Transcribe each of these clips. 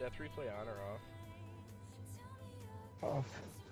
death replay on or off? Off.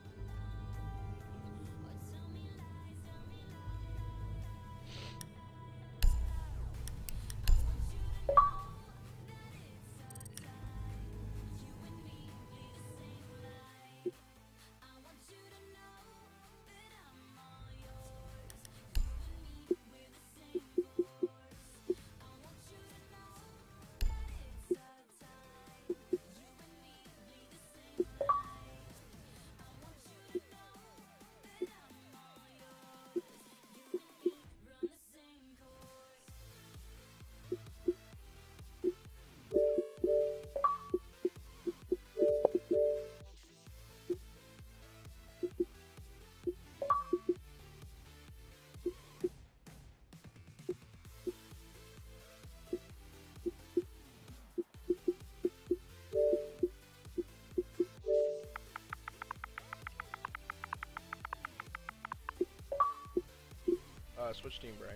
Switch team, Brian.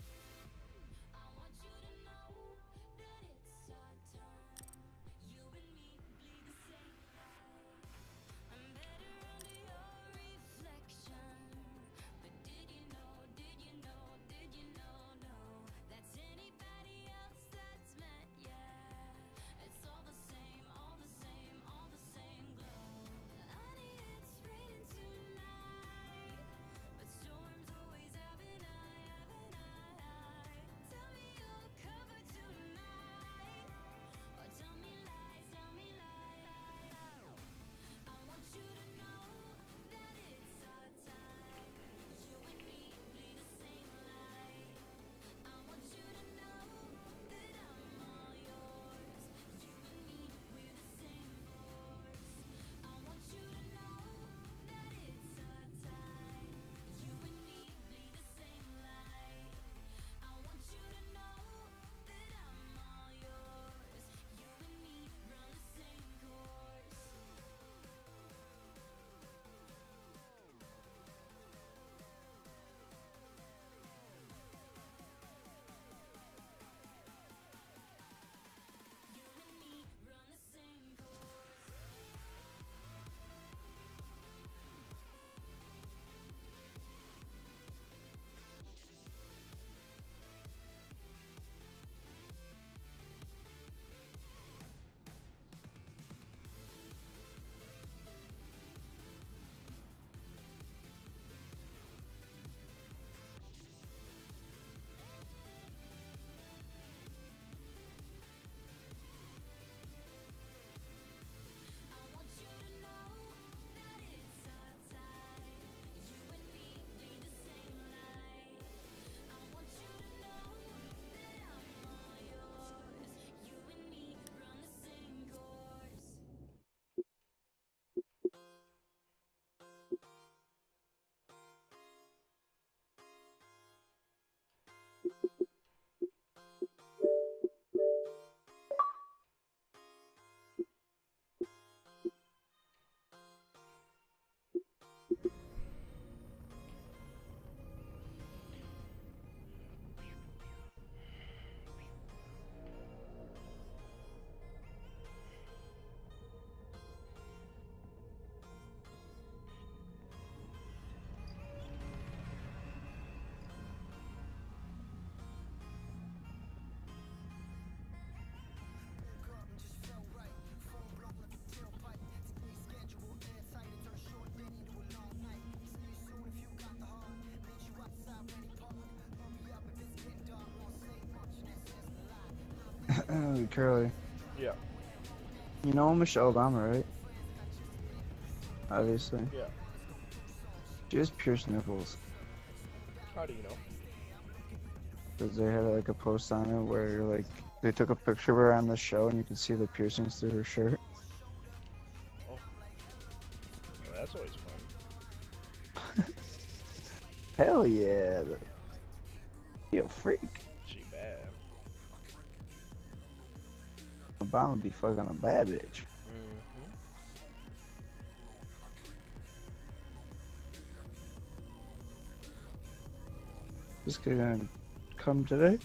Curly. Yeah. You know Michelle Obama, right? Obviously. Yeah. She has pierced nipples. How do you know? Because they had like a post on it where like they took a picture of her on the show and you can see the piercings through her shirt. Oh. Well, that's always fun. Hell yeah. You a freak. She bad. Obama be fucking a bad bitch. This kid gonna come today?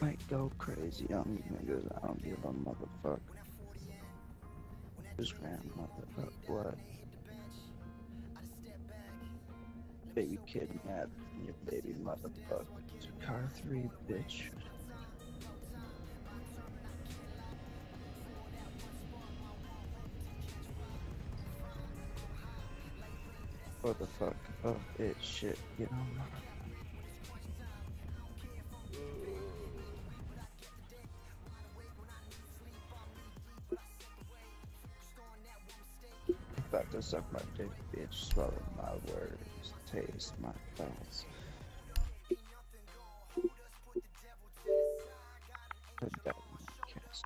might go crazy on these niggas. I don't give a motherfucker. His grandmother, what? Baby kidnapped your baby motherfucker. Car 3, bitch. What the fuck? Oh, it's shit. Get on my. About to suck my dick, bitch. Swallow my words. Taste my thoughts. Put that in my kiss.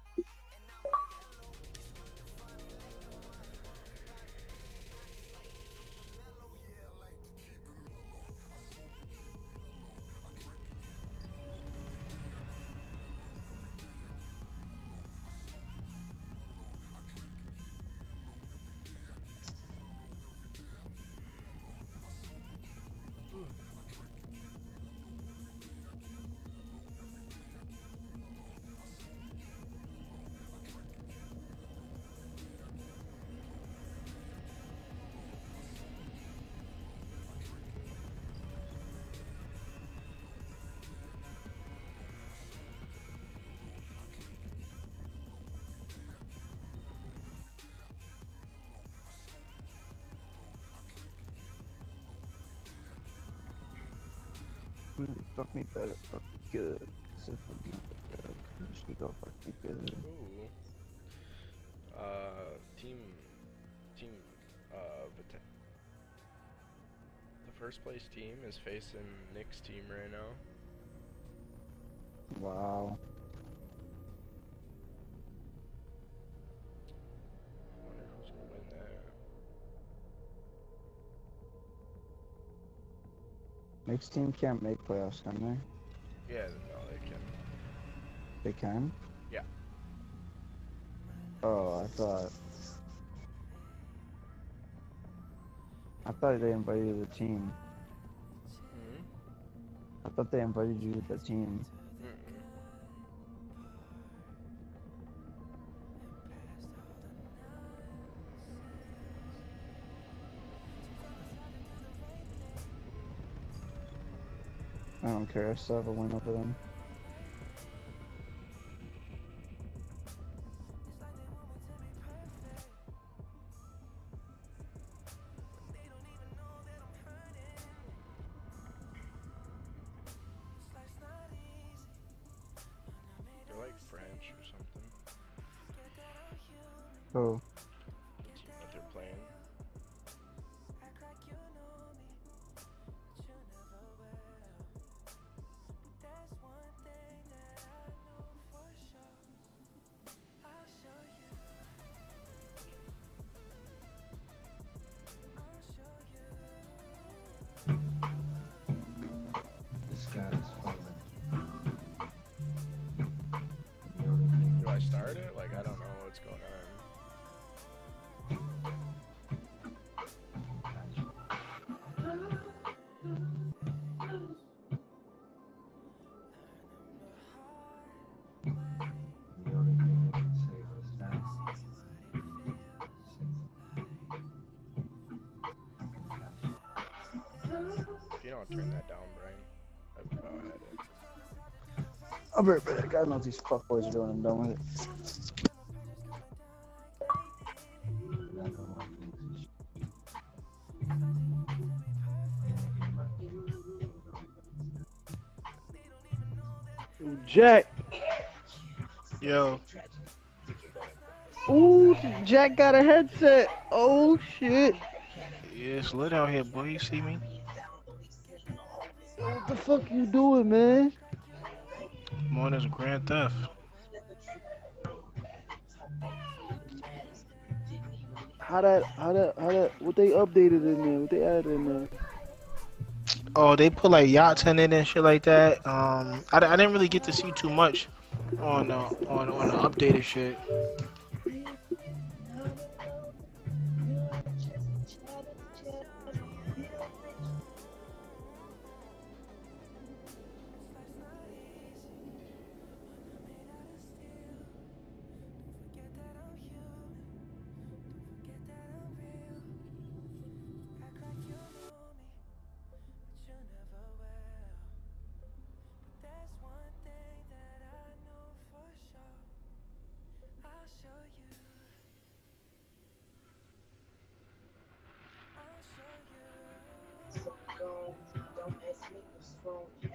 Really fuck me better, fuck me good. Cause if I'm not good, she go fuck me good. Ooh. Team, the first place team is facing Nick's team right now. Wow. I wonder who's gonna win that. Next team can't make playoffs, can they? Yeah, no, they can. They can? Yeah. Oh, I thought they invited you to the team. Mm-hmm. I thought they invited you to the team. I don't care, I still have a win over them. They're like French or something. Oh. The team that they're playing. This guy is falling. Do I start it? Like, I don't know what's going on. The only thing I can say was that. If you don't turn that down, Brian, I'd go ahead and... I'll be right back. I don't know what these fuckboys are doing. I'm done with it. Jack. Yo, Ooh, Jack got a headset. Oh shit. yeah, it's lit out here, boy. You see me? What the fuck you doing, man? I'm on this Grand Theft. How that, what they updated in there? What they added in there? Oh, they put like yachts in it and shit like that. I didn't really get to see too much on the updated shit.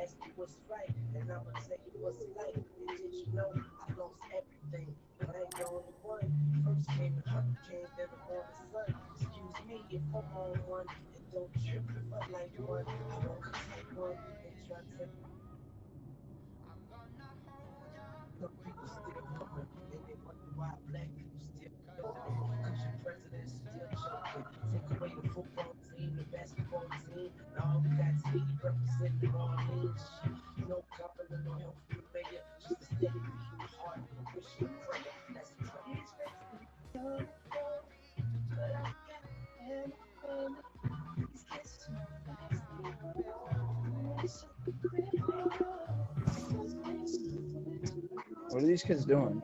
What are these kids doing?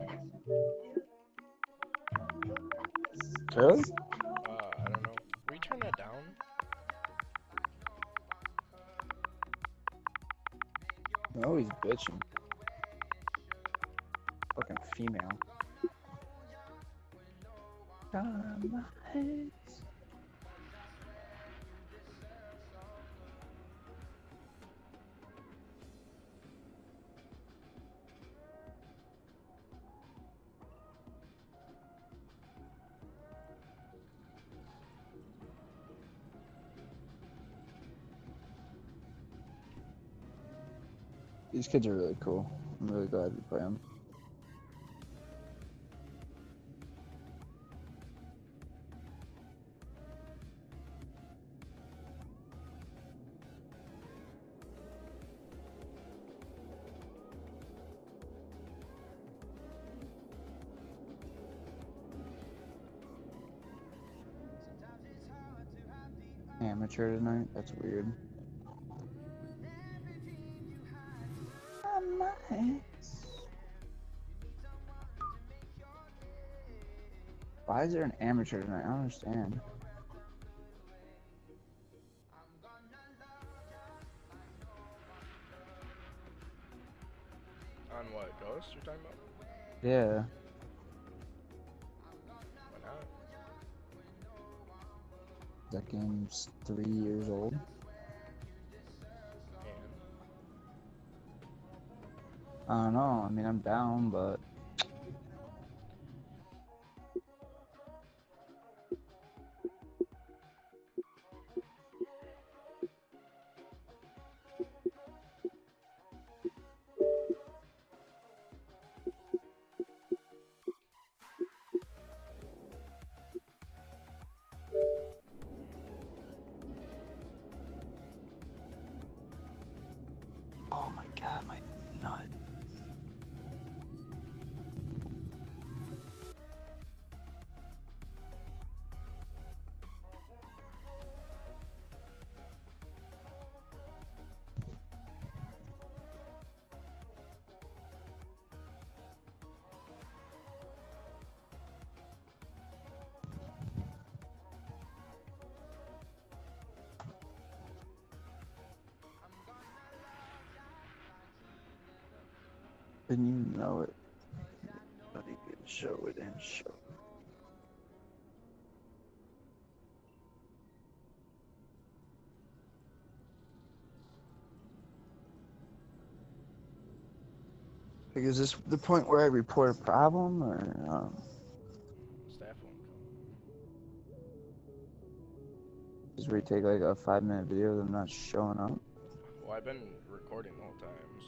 Really? I don't know. Will you turn that down? Oh, he's bitching. Fucking female. These kids are really cool. I'm really glad we play them. Amateur tonight? That's weird. Why is there an amateur tonight? I don't understand. On what? Ghost you're talking about? Yeah. Why not? That game's 3 years old. And I don't know. I mean, I'm down, but oh my god, my nut. And you know it. But he can show it and show. Like, is this the point where I report a problem, or staff won't come. just where you take like a 5-minute video of them not showing up? Well, I've been recording the whole time, so.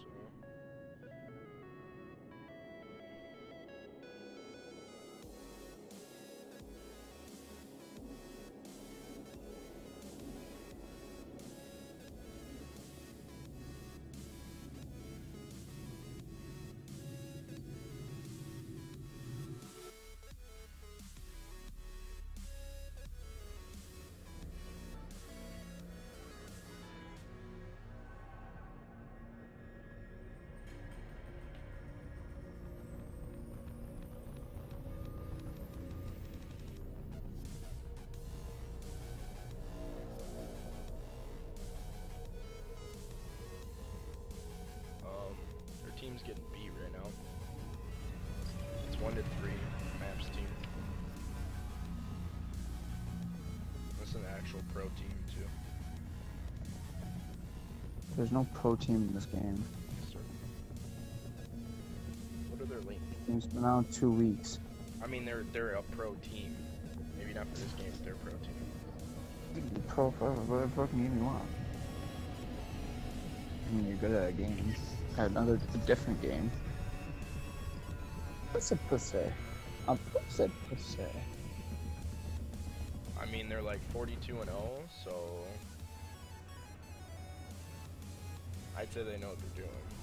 Their team's getting beat right now. It's 1-3, Maps team. That's an actual pro team too. There's no pro team in this game. What are their links? It's been out 2 weeks. I mean, they're a pro team. Maybe not for this game, but they're a pro team. Pro, whatever fucking game you want. I mean, you're good at a game. At a different game. Pussy pussy. I'm pussy pussy. I mean, they're like 42-0, so I'd say they know what they're doing.